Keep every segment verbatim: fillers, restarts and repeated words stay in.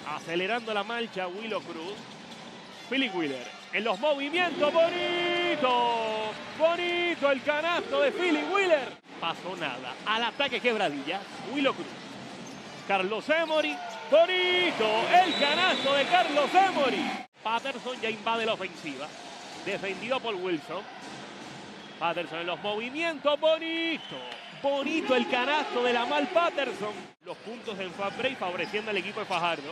Acelerando la marcha, Willow Cruz. Philip Wheeler en los movimientos. ¡Bonito! ¡Bonito el canasto de Philip Wheeler! Pasó nada. Al ataque quebradilla, Willow Cruz. Carlos Emory. ¡Bonito! El canasto de Carlos Emory. Patterson ya invade la ofensiva. Defendido por Wilson. Patterson en los movimientos. ¡Bonito! Bonito el canasto de Lamar Patterson. Los puntos en fast break favoreciendo al equipo de Fajardo.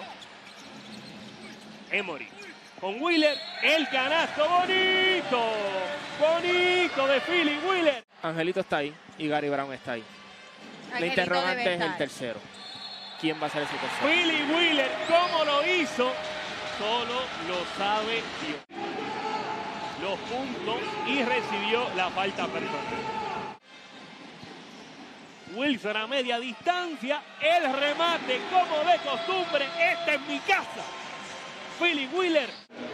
Emory con Wheeler. El canasto. ¡Bonito! ¡Bonito de Philip Wheeler! Angelito está ahí y Gary Brown está ahí. Angelito La interrogante es el estar. tercero. ¿Quién va a ser ese tercero? Philip Wheeler, ¿cómo lo hizo? Solo lo sabe Dios. Los puntos y recibió la falta personal. Wilson a media distancia, el remate como de costumbre. Esta es mi casa. Philip Wheeler.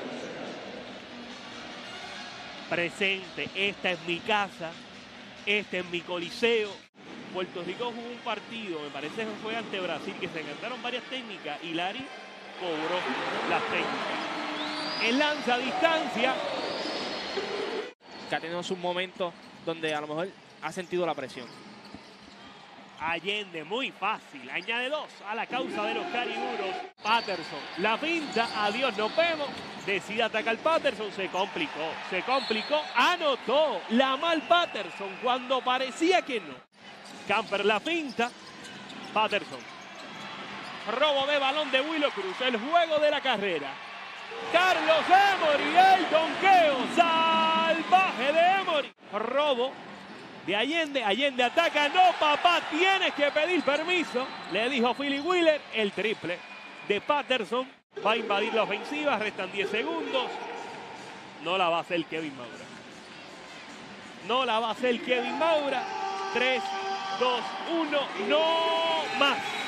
Presente, esta es mi casa. Este es mi coliseo. Puerto Rico jugó un partido, me parece que fue ante Brasil, que se encantaron varias técnicas y Larry cobró las técnicas. El lanza a distancia. Que ha tenido sus momentos donde a lo mejor ha sentido la presión. Allende, muy fácil. Añade dos a la causa de los cariburos. Patterson, la pinta. Adiós, nos vemos. Decide atacar Patterson. Se complicó, se complicó. Anotó Lamar Patterson cuando parecía que no. Camper la pinta. Patterson. Robo de balón de Willow Cruz. El juego de la carrera. Carlos Emory, el donqueo salvaje de Emory. Robo de Allende. Allende ataca. No, papá, tienes que pedir permiso. Le dijo Philip Wheeler. El triple de Patterson va a invadir la ofensiva. Restan diez segundos. No la va a hacer Kevin Maura. No la va a hacer Kevin Maura. tres, dos, uno, no más.